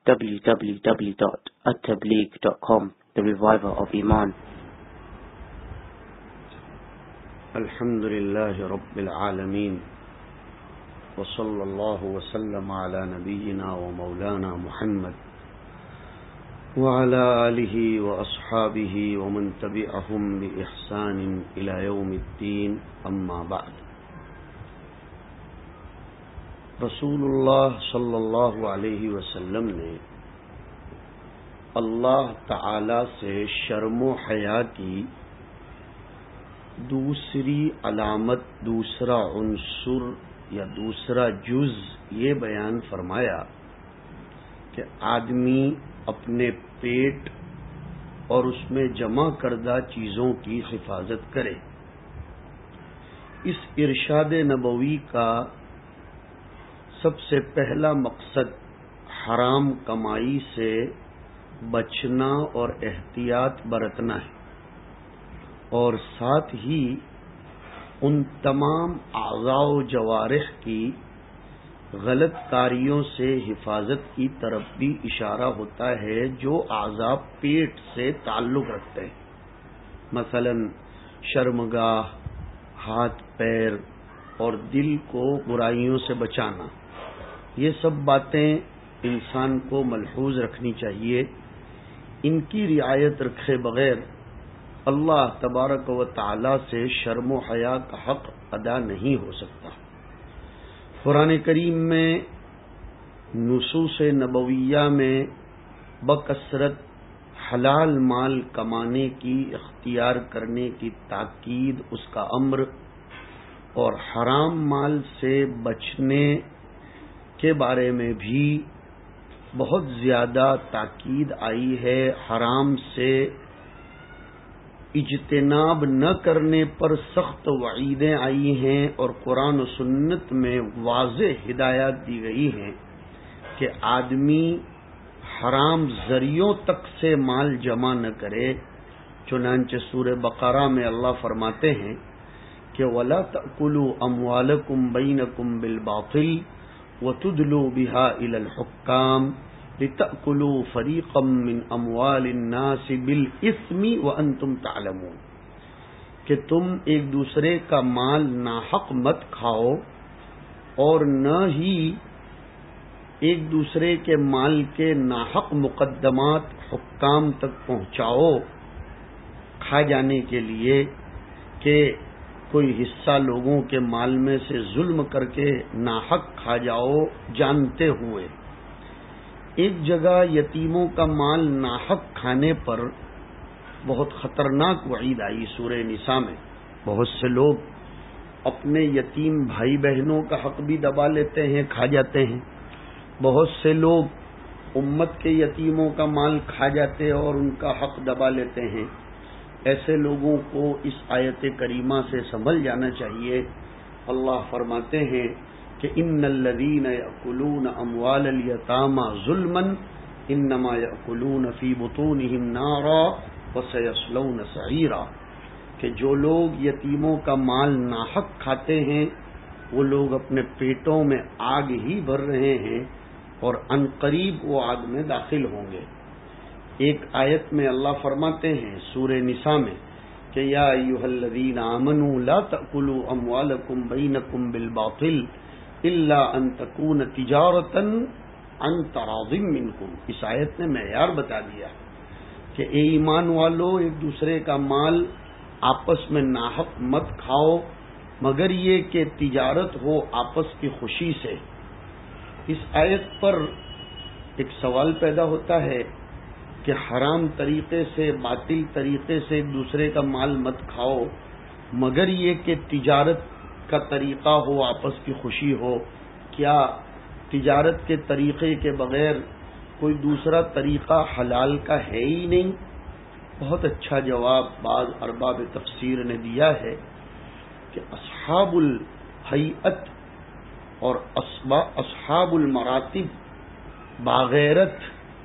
www.attableek.com, the reviver of Iman. الحمدللہ رب العالمین وصلی اللہ وسلم علی نبینا و مولانا محمد وعلی آلہ واصحابہ ومن تبعہم بإحسان الی یوم الدین، اما بعد۔ رسول اللہ صلی اللہ علیہ وسلم نے اللہ تعالی سے شرم و حیا کی دوسری علامت، دوسرا عنصر یا دوسرا جز یہ بیان فرمایا کہ آدمی اپنے پیٹ اور اس میں جمع کردہ چیزوں کی حفاظت کرے۔ اس ارشاد نبوی کا سب سے پہلا مقصد حرام کمائی سے بچنا اور احتیاط برتنا ہے، اور ساتھ ہی ان تمام اعضاء و جوارح کی غلط کاریوں سے حفاظت کی طرف بھی اشارہ ہوتا ہے جو اعضاء پیٹ سے تعلق رکھتے ہیں، مثلا شرمگاہ، ہاتھ پیر اور دل کو برائیوں سے بچانا۔ یہ سب باتیں انسان کو ملحوظ رکھنی چاہیے۔ ان کی رعایت رکھے بغیر اللہ تبارک و تعالی سے شرم و حیا کا حق ادا نہیں ہو سکتا۔ قرآن کریم میں نصوص نبویہ میں بکثرت حلال مال کمانے کی، اختیار کرنے کی تاکید، اس کا امر، اور حرام مال سے بچنے کے بارے میں بھی بہت زیادہ تاکید آئی ہے۔ حرام سے اجتناب نہ کرنے پر سخت وعیدیں آئی ہیں، اور قرآن و سنت میں واضح ہدایات دی گئی ہیں کہ آدمی حرام ذریعوں تک سے مال جمع نہ کرے۔ چنانچہ سورہ بقرہ میں اللہ فرماتے ہیں کہ وَلَا تَأْكُلُوا أَمْوَالَكُمْ بَيْنَكُمْ بِالْبَاطِلِ وَتُدْلُوا بِهَا إِلَى الْحُكَّامِ لِتَأْكُلُوا فَرِيقًا مِّنْ أَمْوَالِ النَّاسِ بِالْإِثْمِ وَأَنْتُمْ تَعْلَمُونَ، کہ تم ایک دوسرے کا مال ناحق مت کھاؤ اور نہ ہی ایک دوسرے کے مال کے ناحق مقدمات حکام تک پہنچاؤ کھا جانے کے لیے، کہ کوئی حصہ لوگوں کے مال میں سے ظلم کر کے ناحق کھا جاؤ جانتے ہوئے۔ ایک جگہ یتیموں کا مال ناحق کھانے پر بہت خطرناک وعید آئی سورہ نساء میں۔ بہت سے لوگ اپنے یتیم بھائی بہنوں کا حق بھی دبا لیتے ہیں، کھا جاتے ہیں۔ بہت سے لوگ امت کے یتیموں کا مال کھا جاتے ہیں اور ان کا حق دبا لیتے ہیں۔ ایسے لوگوں کو اس آیت کریمہ سے سنبھل جانا چاہیے۔ اللہ فرماتے ہیں کہ ان الذین یأکلون اموال الیتامی ظلما انما یأکلون فی بطونہم نارا وسیصلون سعیرا، کہ جو لوگ یتیموں کا مال ناحق کھاتے ہیں وہ لوگ اپنے پیٹوں میں آگ ہی بھر رہے ہیں اور عنقریب وہ آگ میں داخل ہوں گے۔ ایک آیت میں اللہ فرماتے ہیں سورہ نساء میں کہ یا ایھا الذین آمنوا لا تأکلوا اموالکم بینکم بالباطل الا ان تکون تجارۃ عن تراض منکم۔ اس آیت نے معیار بتا دیا کہ اے ایمان والو، ایک دوسرے کا مال آپس میں ناحق مت کھاؤ مگر یہ کہ تجارت ہو آپس کی خوشی سے۔ اس آیت پر ایک سوال پیدا ہوتا ہے کہ حرام طریقے سے، باطل طریقے سے ایک دوسرے کا مال مت کھاؤ مگر یہ کہ تجارت کا طریقہ ہو، آپس کی خوشی ہو۔ کیا تجارت کے طریقے کے بغیر کوئی دوسرا طریقہ حلال کا ہے ہی نہیں؟ بہت اچھا جواب بعض ارباب تفسیر نے دیا ہے کہ اصحاب الہیئت اور اصحاب المراتب باغیرت،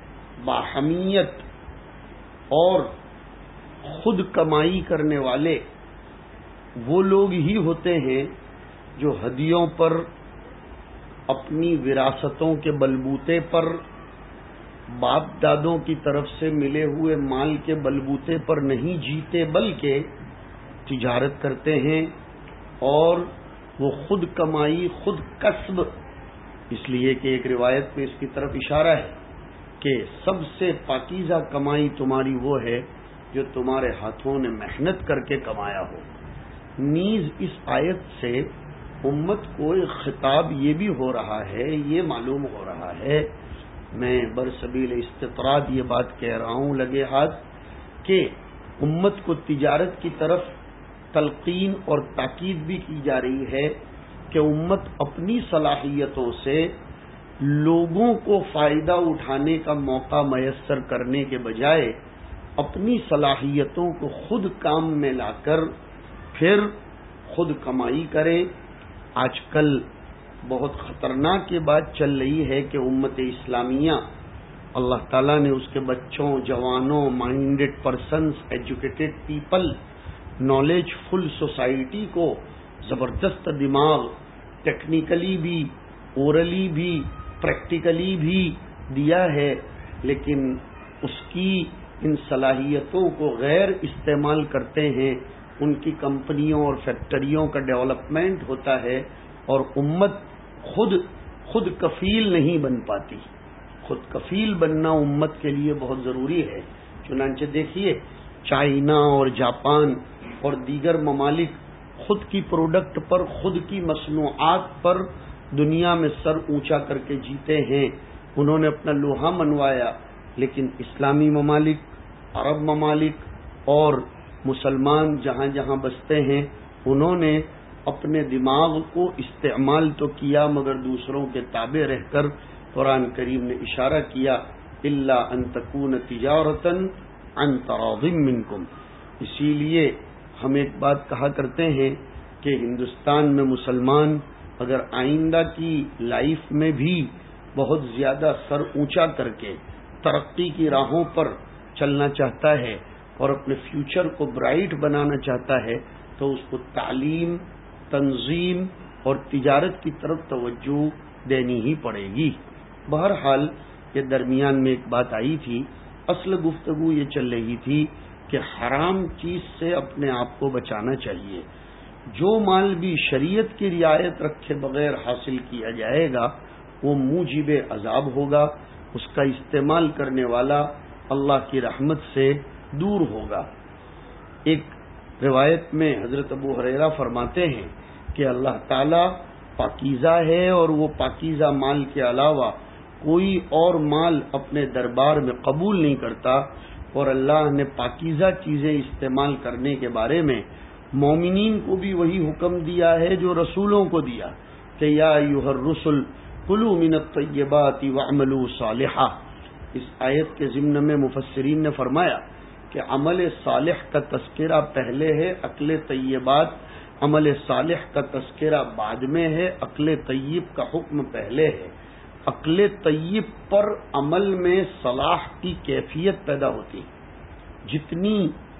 باحمیت اور خود کمائی کرنے والے وہ لوگ ہی ہوتے ہیں جو ہدیوں پر، اپنی وراثتوں کے بلبوتے پر باپ دادوں کی طرف سے ملے ہوئے مال کے بلبوتے پر نہیں جیتے، بلکہ تجارت کرتے ہیں، اور وہ خود کمائی خود کسب، اس لیے کہ ایک روایت میں اس کی طرف اشارہ ہے کہ سب سے پاکیزہ کمائی تمہاری وہ ہے جو تمہارے ہاتھوں نے محنت کر کے کمایا ہو۔ نیز اس آیت سے امت کو ایک خطاب یہ بھی ہو رہا ہے، یہ معلوم ہو رہا ہے، میں برسبیل استطراد یہ بات کہہ رہا ہوں لگے ہاتھ، کہ امت کو تجارت کی طرف تلقین اور تاکید بھی کی جا رہی ہے کہ امت اپنی صلاحیتوں سے لوگوں کو فائدہ اٹھانے کا موقع میسر کرنے کے بجائے اپنی صلاحیتوں کو خود کام میں لا کر پھر خود کمائی کرے۔ آج کل بہت خطرناک یہ بات چل رہی ہے کہ امت اسلامیہ، اللہ تعالیٰ نے اس کے بچوں، جوانوں، minded persons, educated people, knowledge full society کو زبردست دماغ، ٹیکنیکلی بھی، اورلی بھی، پریکٹیکلی بھی دیا ہے، لیکن اس کی ان صلاحیتوں کو غیر استعمال کرتے ہیں، ان کی کمپنیوں اور فیکٹریوں کا ڈیولپمنٹ ہوتا ہے اور امت خود کفیل نہیں بن پاتی۔ خود کفیل بننا امت کے لیے بہت ضروری ہے۔ چنانچہ دیکھیے چائنا اور جاپان اور دیگر ممالک خود کی پروڈکٹ پر، خود کی مصنوعات پر دنیا میں سر اونچا کر کے جیتے ہیں، انہوں نے اپنا لوہا منوایا، لیکن اسلامی ممالک، عرب ممالک اور مسلمان جہاں جہاں بستے ہیں انہوں نے اپنے دماغ کو استعمال تو کیا مگر دوسروں کے تابع رہ کر، قرآن کریم نے اشارہ کیا الا ان تکون تجارتا عن تراض منکم۔ اسی لیے ہم ایک بات کہا کرتے ہیں کہ ہندوستان میں مسلمان اگر آئندہ کی لائف میں بھی بہت زیادہ سر اونچا کر کے ترقی کی راہوں پر چلنا چاہتا ہے اور اپنے فیوچر کو برائٹ بنانا چاہتا ہے تو اس کو تعلیم، تنظیم اور تجارت کی طرف توجہ دینی ہی پڑے گی۔ بہرحال یہ درمیان میں ایک بات آئی تھی، اصل گفتگو یہ چل رہی تھی کہ حرام چیز سے اپنے آپ کو بچانا چاہیے۔ جو مال بھی شریعت کی رعایت رکھے بغیر حاصل کیا جائے گا وہ موجب عذاب ہوگا، اس کا استعمال کرنے والا اللہ کی رحمت سے دور ہوگا۔ ایک روایت میں حضرت ابو ہریرہ فرماتے ہیں کہ اللہ تعالی پاکیزہ ہے اور وہ پاکیزہ مال کے علاوہ کوئی اور مال اپنے دربار میں قبول نہیں کرتا، اور اللہ نے پاکیزہ چیزیں استعمال کرنے کے بارے میں مومنین کو بھی وہی حکم دیا ہے جو رسولوں کو دیا کہ یا ایھا الرسل کلوا من الطیبات واعملوا صالحا۔ اس آیت کے ضمن میں مفسرین نے فرمایا کہ عمل صالح کا تذکرہ پہلے ہے، عقل طیبات، عمل صالح کا تذکرہ بعد میں ہے، عقل طیب کا حکم پہلے ہے۔ عقل طیب پر عمل میں صلاح کی کیفیت پیدا ہوتی، جتنی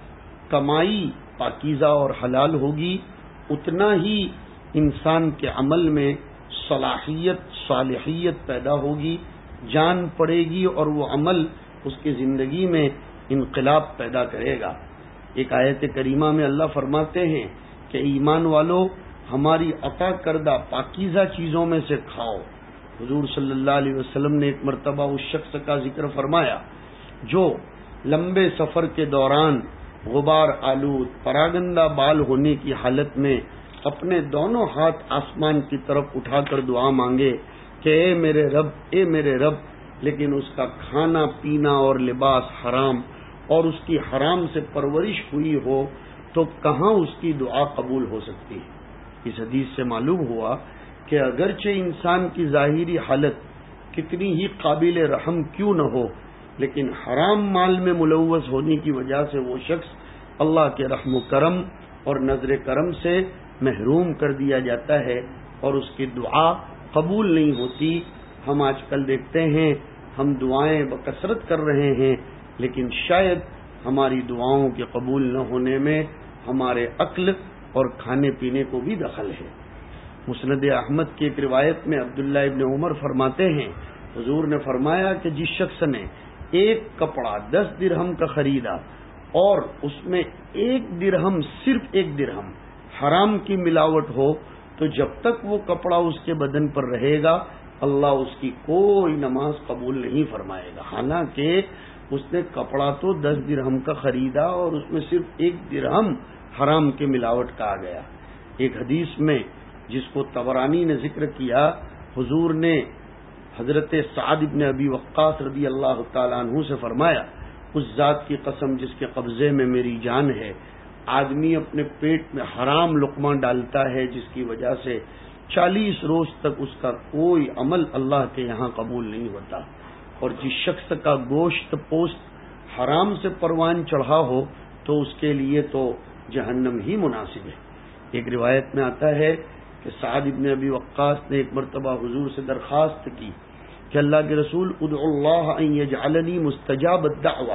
کمائی پاکیزہ اور حلال ہوگی اتنا ہی انسان کے عمل میں صلاحیت، صالحیت پیدا ہوگی، جان پڑے گی اور وہ عمل اس کی زندگی میں انقلاب پیدا کرے گا۔ ایک آیت کریمہ میں اللہ فرماتے ہیں کہ ایمان والو ہماری عطا کردہ پاکیزہ چیزوں میں سے کھاؤ۔ حضور صلی اللہ علیہ وسلم نے ایک مرتبہ اس شخص کا ذکر فرمایا جو لمبے سفر کے دوران غبار آلود، پراگندہ بال ہونے کی حالت میں اپنے دونوں ہاتھ آسمان کی طرف اٹھا کر دعا مانگے کہ اے میرے رب، اے میرے رب، لیکن اس کا کھانا پینا اور لباس حرام اور اس کی حرام سے پرورش ہوئی ہو تو کہاں اس کی دعا قبول ہو سکتی ہے۔ اس حدیث سے معلوم ہوا کہ اگرچہ انسان کی ظاہری حالت کتنی ہی قابل رحم کیوں نہ ہو، لیکن حرام مال میں ملوث ہونے کی وجہ سے وہ شخص اللہ کے رحم و کرم اور نظر کرم سے محروم کر دیا جاتا ہے اور اس کی دعا قبول نہیں ہوتی۔ ہم آج کل دیکھتے ہیں ہم دعائیں بکثرت کر رہے ہیں، لیکن شاید ہماری دعاؤں کے قبول نہ ہونے میں ہمارے عقل اور کھانے پینے کو بھی دخل ہے۔ مسند احمد کی ایک روایت میں عبداللہ ابن عمر فرماتے ہیں حضور نے فرمایا کہ جس شخص نے ایک کپڑا 10 درہم کا خریدا اور اس میں 1 درہم، صرف 1 درہم حرام کی ملاوٹ ہو، تو جب تک وہ کپڑا اس کے بدن پر رہے گا اللہ اس کی کوئی نماز قبول نہیں فرمائے گا۔ حالانکہ اس نے کپڑا تو 10 درہم کا خریدا اور اس میں صرف 1 درہم حرام کی ملاوٹ کہا گیا۔ ایک حدیث میں جس کو طبرانی نے ذکر کیا، حضور نے حضرت سعد بن ابی وقاص رضی اللہ تعالیٰ عنہ سے فرمایا، اس ذات کی قسم جس کے قبضے میں میری جان ہے، آدمی اپنے پیٹ میں حرام لقمہ ڈالتا ہے جس کی وجہ سے 40 روز تک اس کا کوئی عمل اللہ کے یہاں قبول نہیں ہوتا، اور جس شخص کا گوشت پوست حرام سے پروان چڑھا ہو تو اس کے لیے تو جہنم ہی مناسب ہے۔ ایک روایت میں آتا ہے کہ سعد بن ابی وقاص نے ایک مرتبہ حضور سے درخواست کی کہ اللہ کے رسول ادعو اللہ ان یجعلنی مستجاب الدعوہ،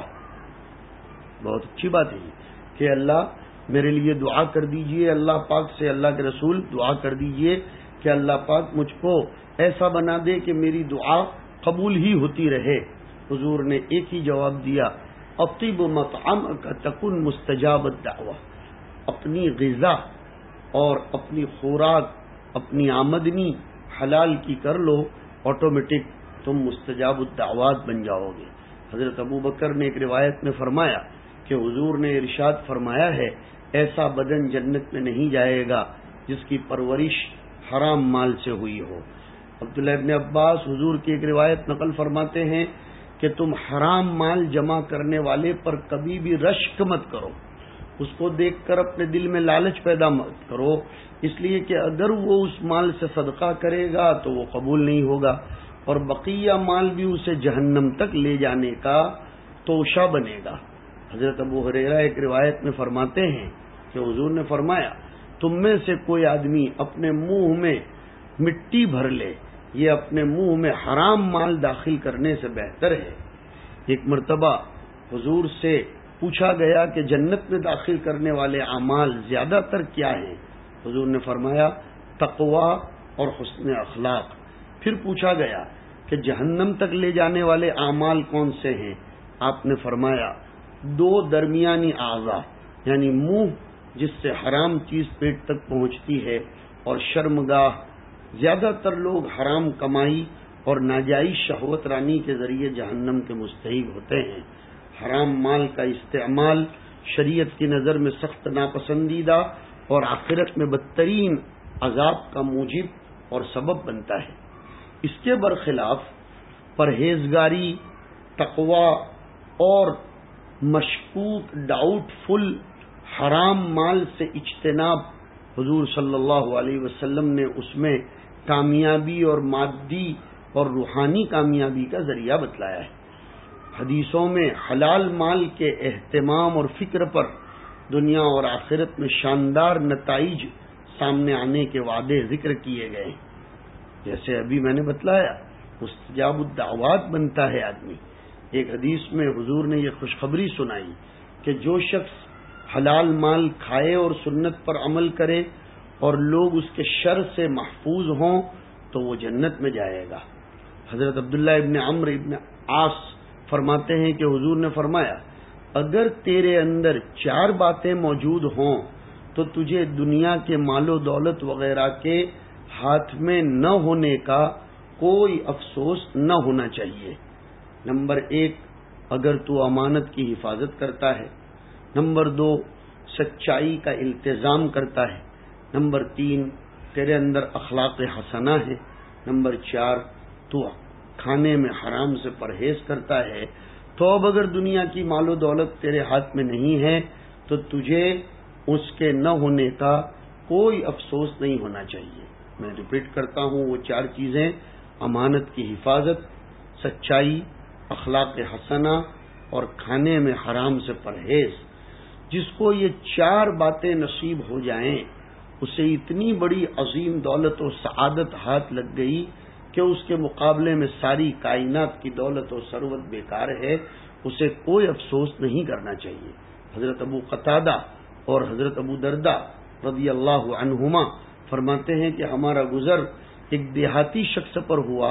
بہت اچھی بات ہے کہ اللہ میرے لیے دعا کر دیجئے، اللہ پاک سے اللہ کے رسول دعا کر دیجئے کہ اللہ پاک مجھ کو ایسا بنا دے کہ میری دعا قبول ہی ہوتی رہے۔ حضور نے ایک ہی جواب دیا، اطیب مطعمک تکن مستجاب الدعوہ، اپنی غذا اور اپنی خوراک، اپنی آمدنی حلال کی کر لو، آٹومیٹک تم مستجاب الدعوات بن جاؤ گے۔ حضرت ابو بکر نے ایک روایت میں فرمایا کہ حضور نے ارشاد فرمایا ہے، ایسا بدن جنت میں نہیں جائے گا جس کی پرورش حرام مال سے ہوئی ہو۔ عبداللہ ابن عباس حضور کی ایک روایت نقل فرماتے ہیں کہ تم حرام مال جمع کرنے والے پر کبھی بھی رشک مت کرو، اس کو دیکھ کر اپنے دل میں لالچ پیدا مت کرو، اس لیے کہ اگر وہ اس مال سے صدقہ کرے گا تو وہ قبول نہیں ہوگا، اور بقیہ مال بھی اسے جہنم تک لے جانے کا توشہ بنے گا۔ حضرت ابو ہریرہ ایک روایت میں فرماتے ہیں کہ حضور نے فرمایا، تم میں سے کوئی آدمی اپنے منہ میں مٹی بھر لے، یہ اپنے منہ میں حرام مال داخل کرنے سے بہتر ہے۔ ایک مرتبہ حضور سے پوچھا گیا کہ جنت میں داخل کرنے والے اعمال زیادہ تر کیا ہیں؟ حضور نے فرمایا تقوی اور حسن اخلاق۔ پھر پوچھا گیا کہ جہنم تک لے جانے والے اعمال کون سے ہیں؟ آپ نے فرمایا 2 درمیانی اعضاء، یعنی منہ جس سے حرام چیز پیٹ تک پہنچتی ہے، اور شرمگاہ۔ زیادہ تر لوگ حرام کمائی اور ناجائز شہوت رانی کے ذریعے جہنم کے مستحق ہوتے ہیں۔ حرام مال کا استعمال شریعت کی نظر میں سخت ناپسندیدہ اور آخرت میں بدترین عذاب کا موجب اور سبب بنتا ہے۔ اس کے برخلاف پرہیزگاری، تقوی اور مشکوک ڈاؤٹ فل حرام مال سے اجتناب، حضور صلی اللہ علیہ وسلم نے اس میں کامیابی اور مادی اور روحانی کامیابی کا ذریعہ بتلایا ہے۔ حدیثوں میں حلال مال کے اہتمام اور فکر پر دنیا اور آخرت میں شاندار نتائج سامنے آنے کے وعدے ذکر کیے گئے ہیں۔ جیسے ابھی میں نے بتلایا، مستجاب الدعوات بنتا ہے آدمی۔ ایک حدیث میں حضور نے یہ خوشخبری سنائی کہ جو شخص حلال مال کھائے اور سنت پر عمل کرے اور لوگ اس کے شر سے محفوظ ہوں تو وہ جنت میں جائے گا۔ حضرت عبداللہ ابن عمرو ابن عاص فرماتے ہیں کہ حضور نے فرمایا، اگر تیرے اندر 4 باتیں موجود ہوں تو تجھے دنیا کے مال و دولت وغیرہ کے ہاتھ میں نہ ہونے کا کوئی افسوس نہ ہونا چاہیے۔ نمبر 1، اگر تو امانت کی حفاظت کرتا ہے۔ نمبر 2، سچائی کا التزام کرتا ہے۔ نمبر 3، تیرے اندر اخلاق حسنہ ہے۔ نمبر 4، تو کھانے میں حرام سے پرہیز کرتا ہے۔ تو اب اگر دنیا کی مال و دولت تیرے ہاتھ میں نہیں ہے تو تجھے اس کے نہ ہونے کا کوئی افسوس نہیں ہونا چاہیے۔ میں ریپیٹ کرتا ہوں، وہ 4 چیزیں: امانت کی حفاظت، سچائی، اخلاق حسنہ اور کھانے میں حرام سے پرہیز۔ جس کو یہ 4 باتیں نصیب ہو جائیں اسے اتنی بڑی عظیم دولت و سعادت ہاتھ لگ گئی کہ اس کے مقابلے میں ساری کائنات کی دولت و ثروت بیکار ہے، اسے کوئی افسوس نہیں کرنا چاہیے۔ حضرت ابو قتادہ اور حضرت ابو دردہ رضی اللہ عنہما فرماتے ہیں کہ ہمارا گزر ایک دیہاتی شخص پر ہوا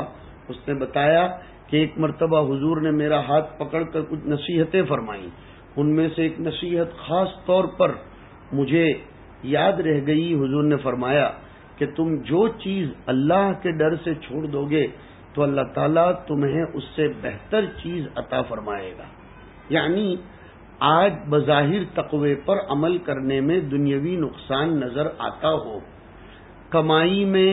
اس نے بتایا کہ ایک مرتبہ حضور نے میرا ہاتھ پکڑ کر کچھ نصیحتیں فرمائیں، ان میں سے ایک نصیحت خاص طور پر مجھے یاد رہ گئی۔ حضور نے فرمایا کہ تم جو چیز اللہ کے ڈر سے چھوڑ دو گے تو اللہ تعالیٰ تمہیں اس سے بہتر چیز عطا فرمائے گا۔ یعنی آج بظاہر تقوی پر عمل کرنے میں دنیاوی نقصان نظر آتا ہو، کمائی میں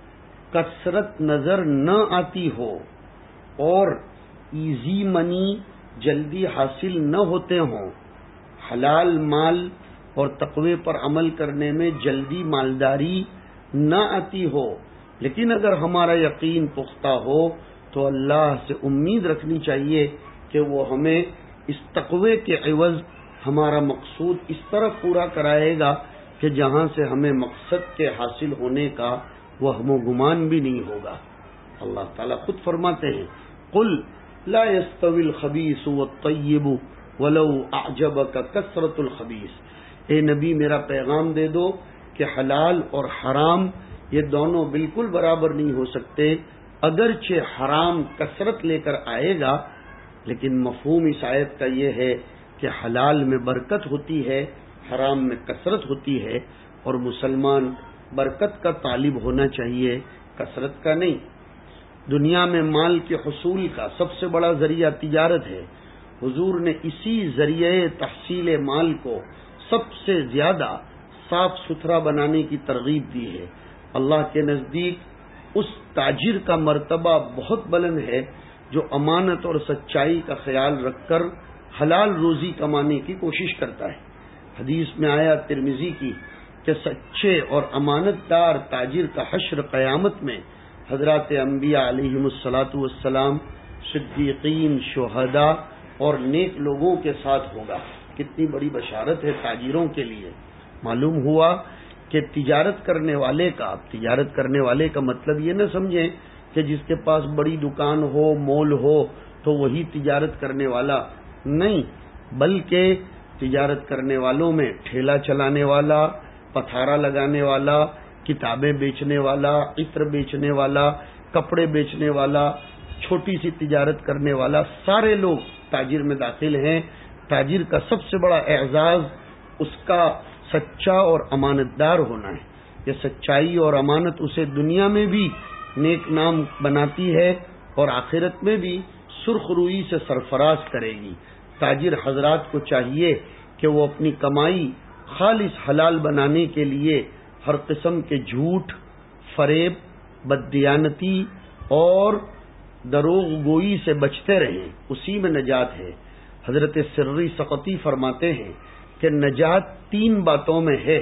کثرت نظر نہ آتی ہو اور ایزی منی جلدی حاصل نہ ہوتے ہوں، حلال مال اور تقوی پر عمل کرنے میں جلدی مالداری نہ آتی ہو، لیکن اگر ہمارا یقین پختہ ہو تو اللہ سے امید رکھنی چاہیے کہ وہ ہمیں اس تقوی کے عوض ہمارا مقصود اس طرح پورا کرائے گا کہ جہاں سے ہمیں مقصد کے حاصل ہونے کا وہم و گمان بھی نہیں ہوگا۔ اللہ تعالیٰ خود فرماتے ہیں قل لا يستوي الخبيث والطيب ولو اعجبك كثرة الخبيث، اے نبی میرا پیغام دے دو کہ حلال اور حرام یہ دونوں بالکل برابر نہیں ہو سکتے، اگرچہ حرام کثرت لے کر آئے گا، لیکن مفہوم اس آیت کا یہ ہے کہ حلال میں برکت ہوتی ہے، حرام میں کثرت ہوتی ہے، اور مسلمان برکت کا طالب ہونا چاہیے، کثرت کا نہیں۔ دنیا میں مال کے حصول کا سب سے بڑا ذریعہ تجارت ہے، حضور نے اسی ذریعے تحصیل مال کو سب سے زیادہ صاف ستھرا بنانے کی ترغیب دی ہے۔ اللہ کے نزدیک اس تاجر کا مرتبہ بہت بلند ہے جو امانت اور سچائی کا خیال رکھ کر حلال روزی کمانے کی کوشش کرتا ہے۔ حدیث میں آیا ترمذی کی کہ سچے اور امانت دار تاجر کا حشر قیامت میں حضرات انبیاء علیہم الصلاۃ والسلام، صدیقین، شہداء اور نیک لوگوں کے ساتھ ہوگا۔ کتنی بڑی بشارت ہے تاجروں کے لیے۔ معلوم ہوا کہ تجارت کرنے والے کا مطلب یہ نہ سمجھیں کہ جس کے پاس بڑی دکان ہو، مول ہو تو وہی تجارت کرنے والا نہیں، بلکہ تجارت کرنے والوں میں ٹھیلا چلانے والا، پتھارا لگانے والا، کتابیں بیچنے والا، عطر بیچنے والا، کپڑے بیچنے والا، چھوٹی سی تجارت کرنے والا، سارے لوگ تاجر میں داخل ہیں۔ تاجر کا سب سے بڑا اعزاز اس کا سچا اور امانت دار ہونا ہے۔ یہ سچائی اور امانت اسے دنیا میں بھی نیک نام بناتی ہے اور آخرت میں بھی سرخ روئی سے سرفراز کرے گی۔ تاجر حضرات کو چاہیے کہ وہ اپنی کمائی خالص حلال بنانے کے لیے ہر قسم کے جھوٹ، فریب، بددیانتی اور دروغ گوئی سے بچتے رہیں، اسی میں نجات ہے۔ حضرت سری سقطی فرماتے ہیں کہ نجات تین باتوں میں ہے،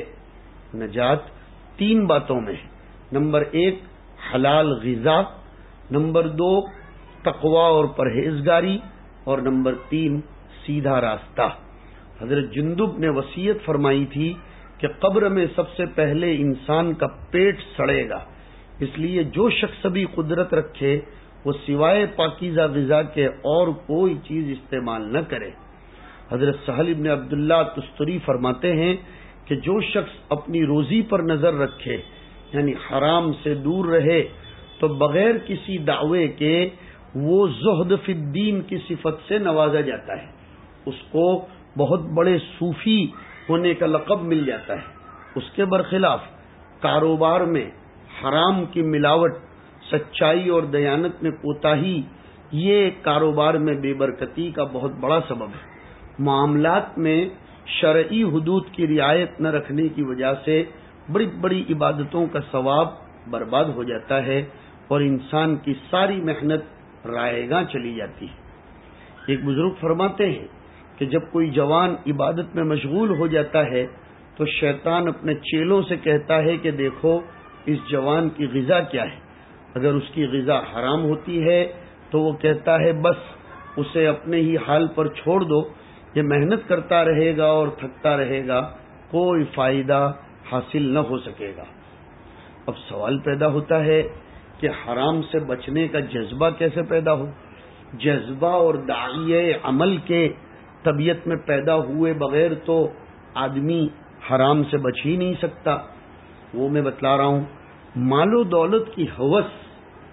نمبر 1 حلال غذا، نمبر 2 تقوی اور پرہیزگاری، اور نمبر 3 سیدھا راستہ۔ حضرت جندب نے وصیت فرمائی تھی کہ قبر میں سب سے پہلے انسان کا پیٹ سڑے گا، اس لیے جو شخص بھی قدرت رکھے وہ سوائے پاکیزہ غذا کے اور کوئی چیز استعمال نہ کرے۔ حضرت سہل ابن عبداللہ تستری فرماتے ہیں کہ جو شخص اپنی روزی پر نظر رکھے، یعنی حرام سے دور رہے، تو بغیر کسی دعوے کے وہ زہد فی الدین کی صفت سے نوازا جاتا ہے، اس کو بہت بڑے صوفی ہونے کا لقب مل جاتا ہے۔ اس کے برخلاف کاروبار میں حرام کی ملاوٹ، سچائی اور دیانت میں کوتاہی، یہ کاروبار میں بے برکتی کا بہت بڑا سبب ہے۔ معاملات میں شرعی حدود کی رعایت نہ رکھنے کی وجہ سے بڑی بڑی عبادتوں کا ثواب برباد ہو جاتا ہے اور انسان کی ساری محنت رائے گاں چلی جاتی ہے۔ ایک بزرگ فرماتے ہیں کہ جب کوئی جوان عبادت میں مشغول ہو جاتا ہے تو شیطان اپنے چیلوں سے کہتا ہے کہ دیکھو اس جوان کی غذا کیا ہے، اگر اس کی غذا حرام ہوتی ہے تو وہ کہتا ہے بس اسے اپنے ہی حال پر چھوڑ دو، یہ محنت کرتا رہے گا اور تھکتا رہے گا، کوئی فائدہ حاصل نہ ہو سکے گا۔ اب سوال پیدا ہوتا ہے کہ حرام سے بچنے کا جذبہ کیسے پیدا ہو؟ جذبہ اور داعیہ عمل کے طبیعت میں پیدا ہوئے بغیر تو آدمی حرام سے بچ ہی نہیں سکتا۔ وہ میں بتلا رہا ہوں، مال و دولت کی ہوس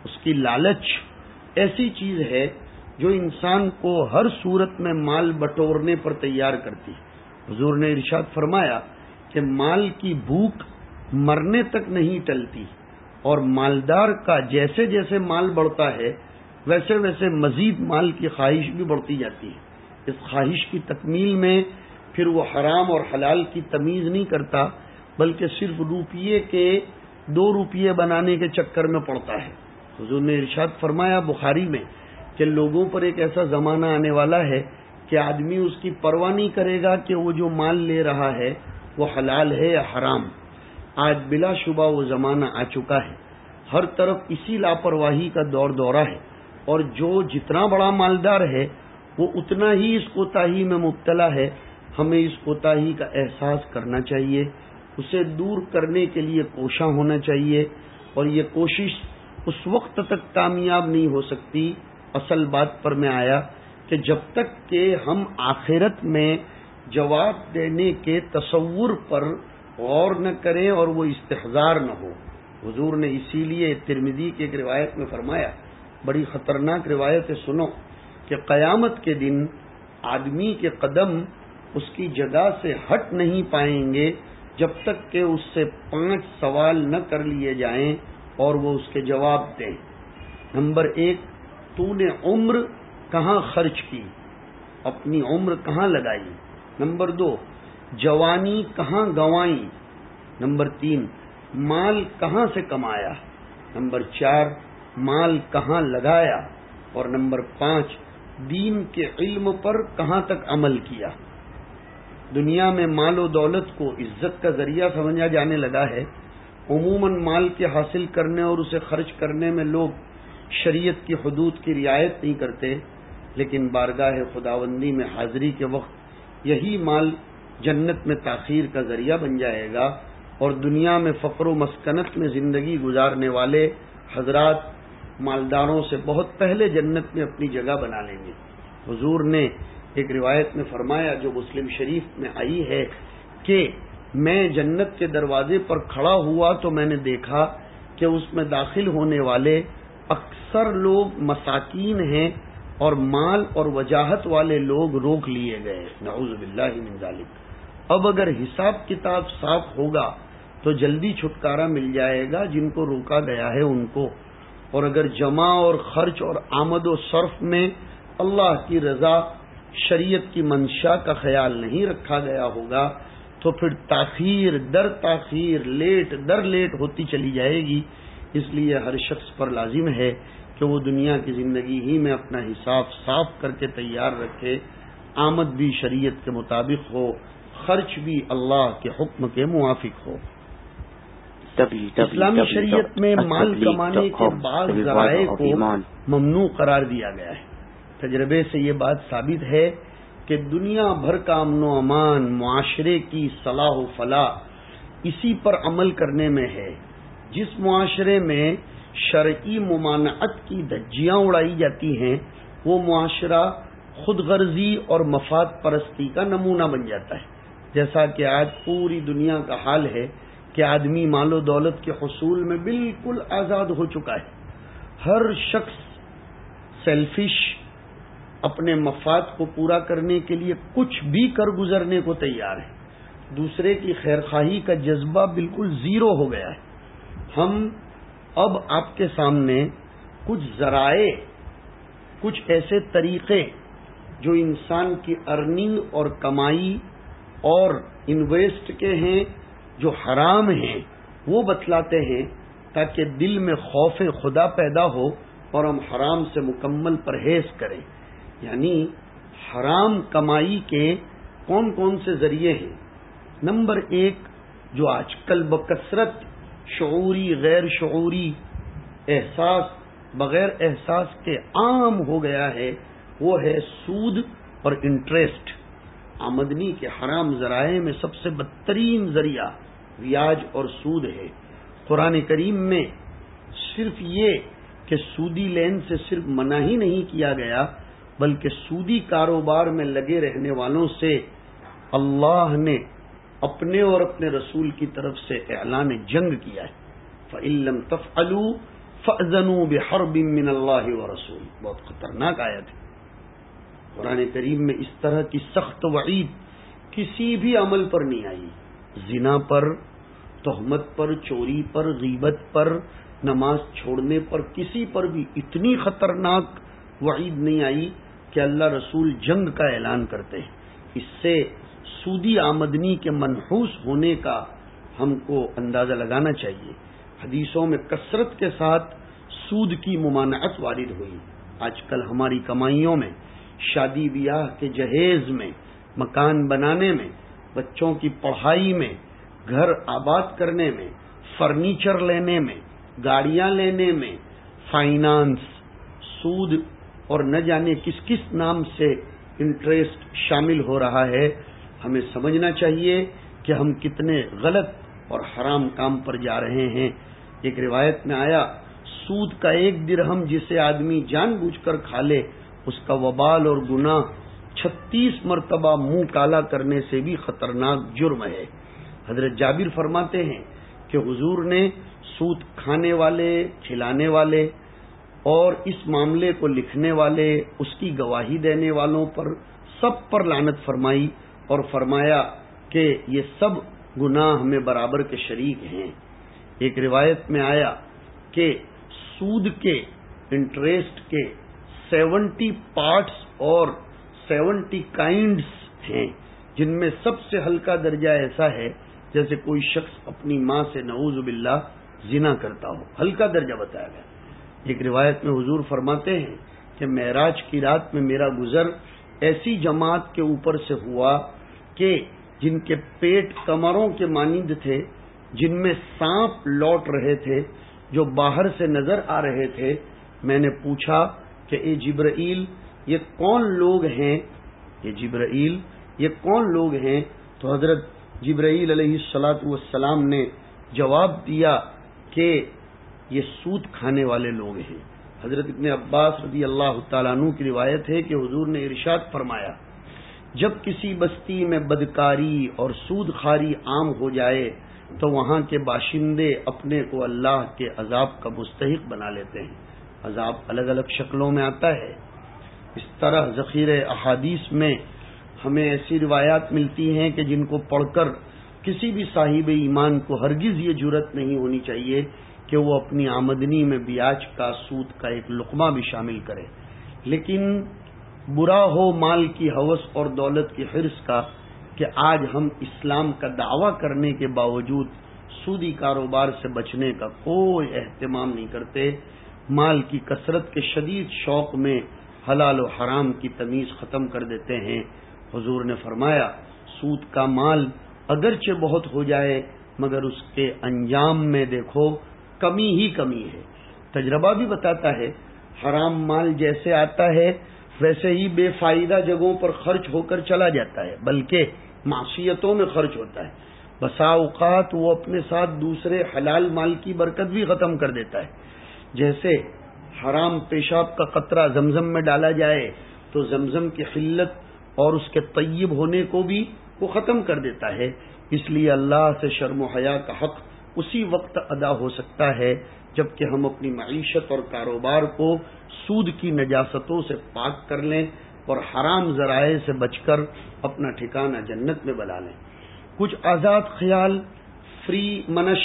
اس کی لالچ ایسی چیز ہے جو انسان کو ہر صورت میں مال بٹورنے پر تیار کرتی ہے۔ حضور نے ارشاد فرمایا کہ مال کی بھوک مرنے تک نہیں ٹلتی، اور مالدار کا جیسے جیسے مال بڑھتا ہے ویسے ویسے مزید مال کی خواہش بھی بڑھتی جاتی ہے۔ اس خواہش کی تکمیل میں پھر وہ حرام اور حلال کی تمیز نہیں کرتا، بلکہ صرف روپیے کے 2 روپیے بنانے کے چکر میں پڑتا ہے۔ حضور نے ارشاد فرمایا بخاری میں کہ لوگوں پر ایک ایسا زمانہ آنے والا ہے کہ آدمی اس کی پرواہ نہیں کرے گا کہ وہ جو مال لے رہا ہے وہ حلال ہے یا حرام۔ آج بلا شبہ وہ زمانہ آ چکا ہے، ہر طرف اسی لاپرواہی کا دور دورہ ہے، اور جو جتنا بڑا مالدار ہے وہ اتنا ہی اس کوتاہی میں مبتلا ہے۔ ہمیں اس کوتاہی کا احساس کرنا چاہیے، اسے دور کرنے کے لیے کوشاں ہونا چاہیے، اور یہ کوشش اس وقت تک کامیاب نہیں ہو سکتی، اصل بات پر میں آیا کہ جب تک کہ ہم آخرت میں جواب دینے کے تصور پر غور نہ کریں اور وہ استحضار نہ ہو۔ حضور نے اسی لیے ترمذی کی ایک روایت میں فرمایا، بڑی خطرناک روایت ہے، سنو، کہ قیامت کے دن آدمی کے قدم اس کی جگہ سے ہٹ نہیں پائیں گے جب تک کہ اس سے 5 سوال نہ کر لیے جائیں اور وہ اس کے جواب دیں۔ نمبر 1، تو نے عمر کہاں خرچ کی، اپنی عمر کہاں لگائی؟ نمبر 2، جوانی کہاں گنوائی؟ نمبر 3، مال کہاں سے کمایا؟ نمبر 4، مال کہاں لگایا؟ اور نمبر 5، دین کے علم پر کہاں تک عمل کیا؟ دنیا میں مال و دولت کو عزت کا ذریعہ سمجھا جانے لگا ہے۔ عموماً مال کے حاصل کرنے اور اسے خرچ کرنے میں لوگ شریعت کی حدود کی رعایت نہیں کرتے، لیکن بارگاہ خداوندی میں حاضری کے وقت یہی مال جنت میں تاخیر کا ذریعہ بن جائے گا، اور دنیا میں فقر و مسکنت میں زندگی گزارنے والے حضرات مالداروں سے بہت پہلے جنت میں اپنی جگہ بنا لیں گے۔ حضور نے ایک روایت میں فرمایا جو مسلم شریف میں آئی ہے کہ میں جنت کے دروازے پر کھڑا ہوا تو میں نے دیکھا کہ اس میں داخل ہونے والے اکثر لوگ مساکین ہیں، اور مال اور وجاہت والے لوگ روک لیے گئے، نعوذ باللہ من ذالک۔ اب اگر حساب کتاب صاف ہوگا تو جلدی چھٹکارا مل جائے گا جن کو روکا گیا ہے ان کو، اور اگر جمع اور خرچ اور آمد و صرف میں اللہ کی رضا، شریعت کی منشا کا خیال نہیں رکھا گیا ہوگا تو پھر تاخیر در تاخیر، لیٹ در لیٹ ہوتی چلی جائے گی۔ اس لیے ہر شخص پر لازم ہے کہ وہ دنیا کی زندگی ہی میں اپنا حساب صاف کر کے تیار رکھے، آمد بھی شریعت کے مطابق ہو، خرچ بھی اللہ کے حکم کے موافق ہو۔ اسلامی شریعت میں مال کمانے کے بعض ذرائع کو ممنوع قرار دیا گیا ہے۔ تجربے سے یہ بات ثابت ہے کہ دنیا بھر کا امن و امان، معاشرے کی صلاح و فلاح اسی پر عمل کرنے میں ہے۔ جس معاشرے میں شرعی ممانعت کی دھجیاں اڑائی جاتی ہیں وہ معاشرہ خود غرضی اور مفاد پرستی کا نمونہ بن جاتا ہے، جیسا کہ آج پوری دنیا کا حال ہے کہ آدمی مال و دولت کے حصول میں بالکل آزاد ہو چکا ہے۔ ہر شخص سیلفش، اپنے مفاد کو پورا کرنے کے لیے کچھ بھی کر گزرنے کو تیار ہے، دوسرے کی خیرخواہی کا جذبہ بالکل زیرو ہو گیا ہے۔ ہم اب آپ کے سامنے کچھ ذرائع، کچھ ایسے طریقے جو انسان کی ارننگ اور کمائی اور انویسٹ کے ہیں جو حرام ہیں وہ بتلاتے ہیں تاکہ دل میں خوف خدا پیدا ہو اور ہم حرام سے مکمل پرہیز کریں۔ یعنی حرام کمائی کے کون کون سے ذریعے ہیں؟ نمبر 1 جو آج کل بکثرت شعوری غیر شعوری احساس بغیر احساس کے عام ہو گیا ہے وہ ہے سود اور انٹرسٹ۔ آمدنی کے حرام ذرائع میں سب سے بدترین ذریعہ بیاج اور سود ہے۔ قرآن کریم میں صرف یہ کہ سودی لین سے صرف منع ہی نہیں کیا گیا بلکہ سودی کاروبار میں لگے رہنے والوں سے اللہ نے اپنے اور اپنے رسول کی طرف سے اعلان جنگ کیا ہے۔ فَإِن لَّمْ تَفْعَلُوا فَأْذَنُوا بِحَرْبٍ مِّنَ اللَّهِ وَرَسُولِهِ، بہت خطرناک آیت ہے۔ قرآن کریم میں اس طرح کی سخت وعید کسی بھی عمل پر نہیں آئی، زنا پر، تہمت پر، چوری پر، غیبت پر، نماز چھوڑنے پر، کسی پر بھی اتنی خطرناک وعید نہیں آئی کہ اللہ رسول جنگ کا اعلان کرتے ہیں۔ اس سے سودی آمدنی کے منحوس ہونے کا ہم کو اندازہ لگانا چاہیے۔ حدیثوں میں کثرت کے ساتھ سود کی ممانعت وارد ہوئی۔ آج کل ہماری کمائیوں میں، شادی بیاہ کے جہیز میں، مکان بنانے میں، بچوں کی پڑھائی میں، گھر آباد کرنے میں، فرنیچر لینے میں، گاڑیاں لینے میں، فائنانس، سود اور نہ جانے کس کس نام سے انٹرسٹ شامل ہو رہا ہے۔ ہمیں سمجھنا چاہیے کہ ہم کتنے غلط اور حرام کام پر جا رہے ہیں۔ ایک روایت میں آیا، سود کا 1 درہم جسے آدمی جان بوجھ کر کھا لے، اس کا وبال اور گناہ 36 مرتبہ منہ کالا کرنے سے بھی خطرناک جرم ہے۔ حضرت جابر فرماتے ہیں کہ حضور نے سود کھانے والے، کھلانے والے اور اس معاملے کو لکھنے والے، اس کی گواہی دینے والوں پر سب پر لعنت فرمائی اور فرمایا کہ یہ سب گناہ میں برابر کے شریک ہیں۔ ایک روایت میں آیا کہ سود کے، انٹرسٹ کے 70 پارٹس اور 70 کائنڈز ہیں، جن میں سب سے ہلکا درجہ ایسا ہے جیسے کوئی شخص اپنی ماں سے نعوذ باللہ زنا کرتا ہو، ہلکا درجہ بتایا گیا۔ ایک روایت میں حضور فرماتے ہیں کہ معراج کی رات میں میرا گزر ایسی جماعت کے اوپر سے ہوا کہ جن کے پیٹ کمروں کے مانند تھے، جن میں سانپ لوٹ رہے تھے جو باہر سے نظر آ رہے تھے۔ میں نے پوچھا کہ اے جبرائیل، یہ کون لوگ ہیں؟ یہ کون لوگ ہیں؟ تو حضرت جبرائیل علیہ الصلاۃ والسلام نے جواب دیا کہ یہ سود کھانے والے لوگ ہیں۔ حضرت ابن عباس رضی اللہ تعالیٰ عنہ کی روایت ہے کہ حضور نے ارشاد فرمایا، جب کسی بستی میں بدکاری اور سود خواری عام ہو جائے تو وہاں کے باشندے اپنے کو اللہ کے عذاب کا مستحق بنا لیتے ہیں۔ عذاب الگ الگ شکلوں میں آتا ہے۔ اس طرح ذخیرہ احادیث میں ہمیں ایسی روایات ملتی ہیں کہ جن کو پڑھ کر کسی بھی صاحب ایمان کو ہرگز یہ جرت نہیں ہونی چاہیے کہ وہ اپنی آمدنی میں بیاج کا، سود کا ایک لقمہ بھی شامل کرے۔ لیکن برا ہو مال کی ہوس اور دولت کی حرص کا کہ آج ہم اسلام کا دعویٰ کرنے کے باوجود سودی کاروبار سے بچنے کا کوئی اہتمام نہیں کرتے۔ مال کی کثرت کے شدید شوق میں حلال و حرام کی تمیز ختم کر دیتے ہیں۔ حضور نے فرمایا، سود کا مال اگرچہ بہت ہو جائے مگر اس کے انجام میں دیکھو کمی ہی کمی ہے۔ تجربہ بھی بتاتا ہے، حرام مال جیسے آتا ہے ویسے ہی بے فائدہ جگہوں پر خرچ ہو کر چلا جاتا ہے، بلکہ معصیتوں میں خرچ ہوتا ہے۔ بسا اوقات وہ اپنے ساتھ دوسرے حلال مال کی برکت بھی ختم کر دیتا ہے۔ جیسے حرام پیشاب کا قطرہ زمزم میں ڈالا جائے تو زمزم کی حلت اور اس کے طیب ہونے کو بھی وہ ختم کر دیتا ہے۔ اس لیے اللہ سے شرم و حیا کا حق اسی وقت ادا ہو سکتا ہے جبکہ ہم اپنی معیشت اور کاروبار کو سود کی نجاستوں سے پاک کر لیں اور حرام ذرائع سے بچ کر اپنا ٹھکانہ جنت میں بنا لیں۔ کچھ آزاد خیال، فری منش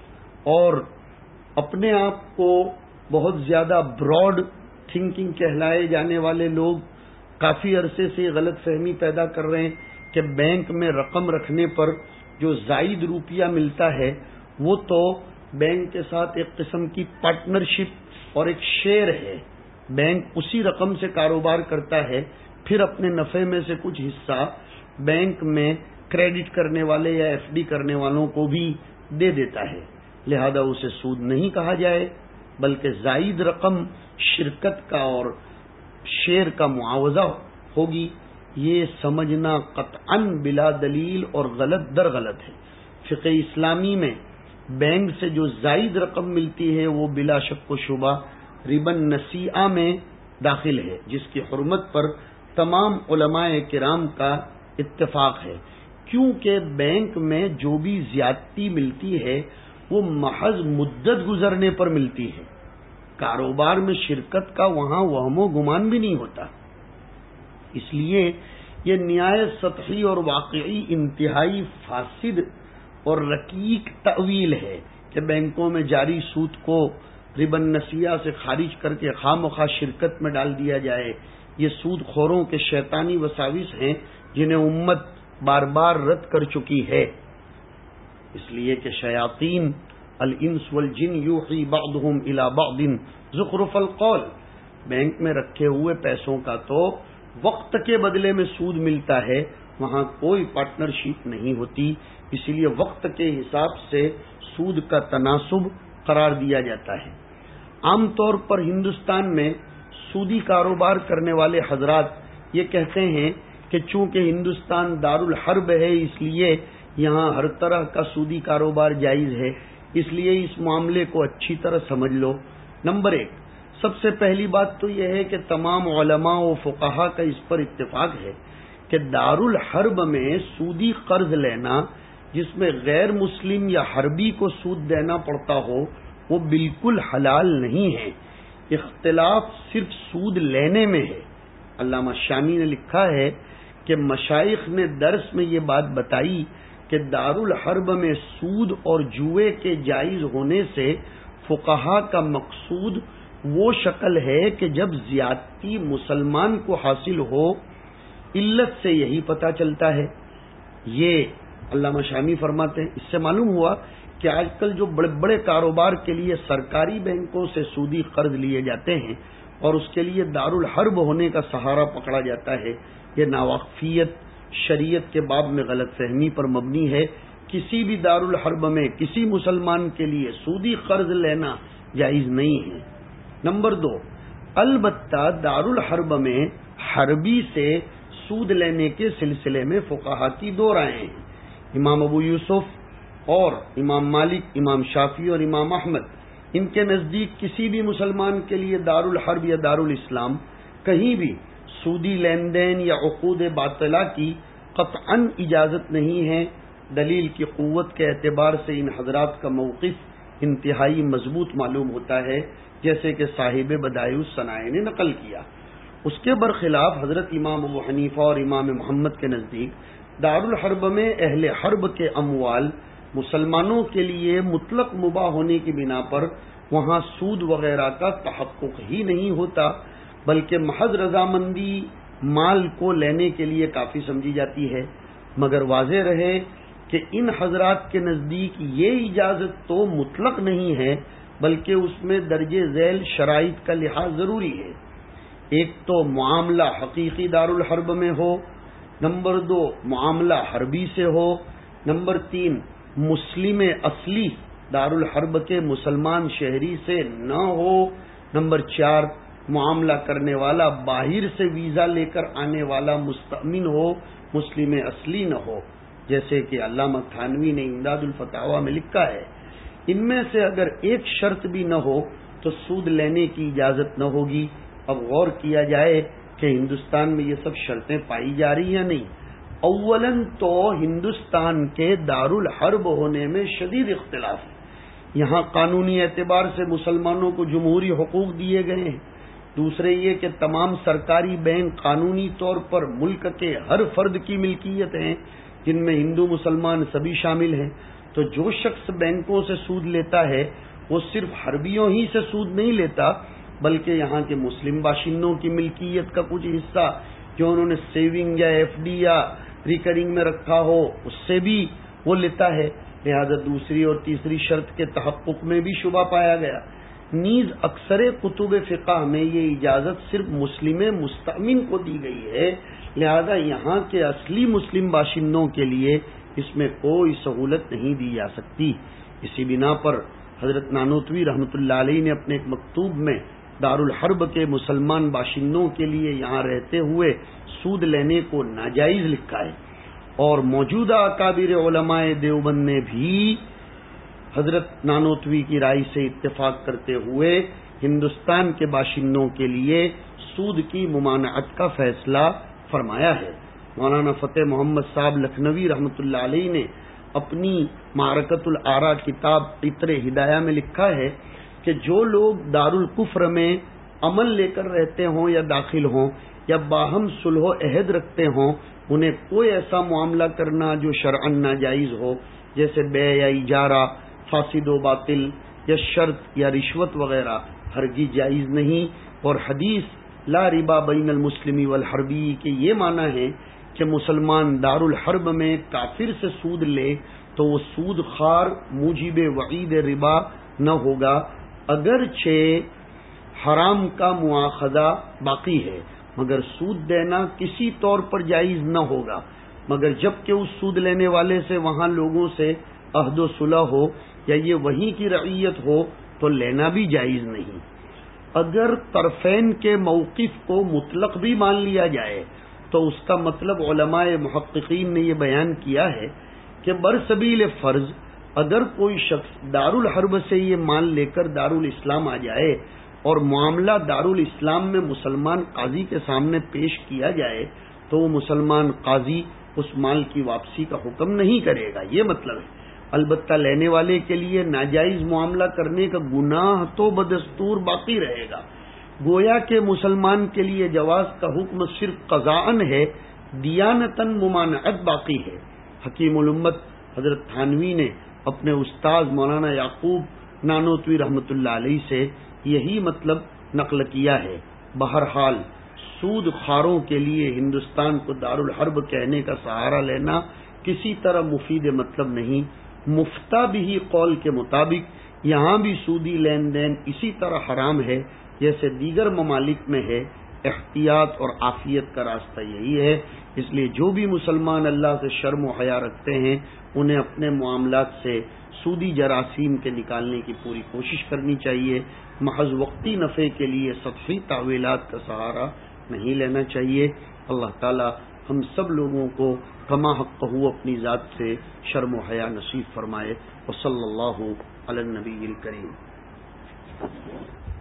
اور اپنے آپ کو بہت زیادہ براڈ تھنکنگ کہلائے جانے والے لوگ کافی عرصے سے غلط فہمی پیدا کر رہے ہیں کہ بینک میں رقم رکھنے پر جو زائد روپیہ ملتا ہے وہ تو بینک کے ساتھ ایک قسم کی پارٹنرشپ اور ایک شیئر ہے۔ بینک اسی رقم سے کاروبار کرتا ہے، پھر اپنے نفع میں سے کچھ حصہ بینک میں کریڈٹ کرنے والے یا ایف ڈی کرنے والوں کو بھی دے دیتا ہے۔ لہذا اسے سود نہیں کہا جائے بلکہ زائد رقم شرکت کا اور شیئر کا معاوضہ ہوگی۔ یہ سمجھنا قطعاً بلا دلیل اور غلط در غلط ہے۔ فقہ اسلامی میں بینک سے جو زائد رقم ملتی ہے وہ بلا شک و شبہ ربا نسیئہ میں داخل ہے، جس کی حرمت پر تمام علماء کرام کا اتفاق ہے، کیونکہ بینک میں جو بھی زیادتی ملتی ہے وہ محض مدت گزرنے پر ملتی ہے۔ کاروبار میں شرکت کا وہاں وہم و گمان بھی نہیں ہوتا. اس لیے یہ نہایت سطحی اور واقعی انتہائی فاسد اور رقیق تأویل ہے کہ بینکوں میں جاری سود کو ربا نسیہ سے خارج کر کے خواہ مخواہ شرکت میں ڈال دیا جائے. یہ سود خوروں کے شیطانی وساوس ہیں جنہیں امت بار بار رد کر چکی ہے. اس لیے کہ شیاطین الانس والجن یوحی بعضهم الی بعض زخرف القول، بینک میں رکھے ہوئے پیسوں کا تو وقت کے بدلے میں سود ملتا ہے، وہاں کوئی پارٹنرشپ نہیں ہوتی. اسی لیے وقت کے حساب سے سود کا تناسب قرار دیا جاتا ہے. عام طور پر ہندوستان میں سودی کاروبار کرنے والے حضرات یہ کہتے ہیں کہ چونکہ ہندوستان دارالحرب ہے اس لیے یہاں ہر طرح کا سودی کاروبار جائز ہے، اس لیے اس معاملے کو اچھی طرح سمجھ لو. نمبر 1، سب سے پہلی بات تو یہ ہے کہ تمام علماء و فقہا کا اس پر اتفاق ہے کہ دارالحرب میں سودی قرض لینا جس میں غیر مسلم یا حربی کو سود دینا پڑتا ہو وہ بالکل حلال نہیں ہے. اختلاف صرف سود لینے میں ہے. علامہ شامی نے لکھا ہے کہ مشائخ نے درس میں یہ بات بتائی کہ دارالحرب میں سود اور جوئے کے جائز ہونے سے فقہا کا مقصود وہ شکل ہے کہ جب زیادتی مسلمان کو حاصل ہو، علت سے یہی پتہ چلتا ہے. یہ علامہ شامی فرماتے ہیں. اس سے معلوم ہوا کہ آج کل جو بڑے بڑے کاروبار کے لیے سرکاری بینکوں سے سودی قرض لیے جاتے ہیں اور اس کے لیے دارالحرب ہونے کا سہارا پکڑا جاتا ہے، یہ ناواقفیت شریعت کے باب میں غلط فہمی پر مبنی ہے. کسی بھی دارالحرب میں کسی مسلمان کے لیے سودی قرض لینا جائز نہیں ہے. نمبر 2، البتہ دارالحرب میں حربی سے سود لینے کے سلسلے میں فقہا کی 2 رائے ہیں. امام ابو یوسف اور امام مالک، امام شافعی اور امام احمد، ان کے نزدیک کسی بھی مسلمان کے لیے دارالحرب یا دارالاسلام کہیں بھی سودی لین دین یا عقود باطلہ کی قطعاً اجازت نہیں ہے. دلیل کی قوت کے اعتبار سے ان حضرات کا موقف انتہائی مضبوط معلوم ہوتا ہے، جیسے کہ صاحب بدائع الصنائع نے نقل کیا. اس کے برخلاف حضرت امام ابو حنیفہ اور امام محمد کے نزدیک دارالحرب میں اہل حرب کے اموال مسلمانوں کے لیے مطلق مباح ہونے کی بنا پر وہاں سود وغیرہ کا تحقق ہی نہیں ہوتا، بلکہ محض رضامندی مال کو لینے کے لیے کافی سمجھی جاتی ہے. مگر واضح رہے کہ ان حضرات کے نزدیک یہ اجازت تو مطلق نہیں ہے، بلکہ اس میں درجہ ذیل شرائط کا لحاظ ضروری ہے. ایک تو معاملہ حقیقی دارالحرب میں ہو، نمبر 2 معاملہ حربی سے ہو، نمبر 3 مسلم اصلی دارالحرب کے مسلمان شہری سے نہ ہو، نمبر 4 معاملہ کرنے والا باہر سے ویزا لے کر آنے والا مستأمن ہو، مسلم اصلی نہ ہو، جیسے کہ علامہ تھانوی نے امداد الفتاوی میں لکھا ہے. ان میں سے اگر ایک شرط بھی نہ ہو تو سود لینے کی اجازت نہ ہوگی. اب غور کیا جائے کہ ہندوستان میں یہ سب شرطیں پائی جا رہی ہیں نہیں. اولاً تو ہندوستان کے دارالحرب ہونے میں شدید اختلاف ہے. یہاں قانونی اعتبار سے مسلمانوں کو جمہوری حقوق دیے گئے ہیں. دوسرے یہ کہ تمام سرکاری بینک قانونی طور پر ملک کے ہر فرد کی ملکیت ہیں، جن میں ہندو مسلمان سبھی شامل ہیں. تو جو شخص بینکوں سے سود لیتا ہے وہ صرف حربیوں ہی سے سود نہیں لیتا، بلکہ یہاں کے مسلم باشندوں کی ملکیت کا کچھ حصہ جو انہوں نے سیونگ یا ایف ڈی یا ریکرنگ میں رکھا ہو اس سے بھی وہ لیتا ہے. لہذا دوسری اور تیسری شرط کے تحقق میں بھی شبہ پایا گیا. نیز اکثر کتب فقہ میں یہ اجازت صرف مسلم مستأمن کو دی گئی ہے، لہذا یہاں کے اصلی مسلم باشندوں کے لیے اس میں کوئی سہولت نہیں دی جا سکتی. اسی بنا پر حضرت نانوتوی رحمۃ اللہ علیہ نے اپنے ایک مکتوب میں دارالحرب کے مسلمان باشندوں کے لیے یہاں رہتے ہوئے سود لینے کو ناجائز لکھا ہے. اور موجودہ اکابر علماء دیوبند نے بھی حضرت نانوتوی کی رائے سے اتفاق کرتے ہوئے ہندوستان کے باشندوں کے لیے سود کی ممانعت کا فیصلہ فرمایا ہے. مولانا فتح محمد صاحب لکھنوی رحمۃ اللہ علیہ نے اپنی معرکۃ الآراء کتاب عطر ہدایہ میں لکھا ہے کہ جو لوگ دارالکفر میں عمل لے کر رہتے ہوں یا داخل ہوں یا باہم صلح و عہد رکھتے ہوں، انہیں کوئی ایسا معاملہ کرنا جو شرعن ناجائز ہو، جیسے بیع یا اجارہ فاسد و باطل یا شرط یا رشوت وغیرہ، ہرگز جائز نہیں۔ اور حدیث لا ربا بین المسلم والحربی کے یہ معنی ہے کہ مسلمان دارالحرب میں کافر سے سود لے تو وہ سود خوار موجب وعید ربا نہ ہوگا، اگرچہ حرام کا مواخذہ باقی ہے، مگر سود دینا کسی طور پر جائز نہ ہوگا، مگر جب کہ اس سود لینے والے سے وہاں لوگوں سے عہد و صلح ہو یا یہ وہیں کی رعیت ہو تو لینا بھی جائز نہیں۔ اگر طرفین کے موقف کو مطلق بھی مان لیا جائے تو اس کا مطلب علماء محققین نے یہ بیان کیا ہے کہ برسبیل فرض اگر کوئی شخص دارالحرب سے یہ مان لے کر دارالاسلام آ جائے اور معاملہ دارالاسلام میں مسلمان قاضی کے سامنے پیش کیا جائے تو وہ مسلمان قاضی اس مال کی واپسی کا حکم نہیں کرے گا، یہ مطلب ہے۔ البتہ لینے والے کے لیے ناجائز معاملہ کرنے کا گناہ تو بدستور باقی رہے گا، گویا کہ مسلمان کے لیے جواز کا حکم صرف قضاءً ہے، دیانتاً ممانعت باقی ہے۔ حکیم الامت حضرت تھانوی نے اپنے استاذ مولانا یعقوب نانوتوی رحمۃ اللہ علیہ سے یہی مطلب نقل کیا ہے۔ بہرحال سود خاروں کے لیے ہندوستان کو دارالحرب کہنے کا سہارا لینا کسی طرح مفید مطلب نہیں۔ مفتہ بھی قول کے مطابق یہاں بھی سودی لین دین اسی طرح حرام ہے جیسے دیگر ممالک میں ہے۔ احتیاط اور عافیت کا راستہ یہی ہے، اس لیے جو بھی مسلمان اللہ سے شرم و حیا رکھتے ہیں انہیں اپنے معاملات سے سودی جراثیم کے نکالنے کی پوری کوشش کرنی چاہیے، محض وقتی نفع کے لیے سطحی تعویلات کا سہارا نہیں لینا چاہیے۔ اللہ تعالی ہم سب لوگوں کو کما حق ہو اپنی ذات سے شرم و حیا نصیب فرمائے۔ وصلی اللہ علی النبی الکریم۔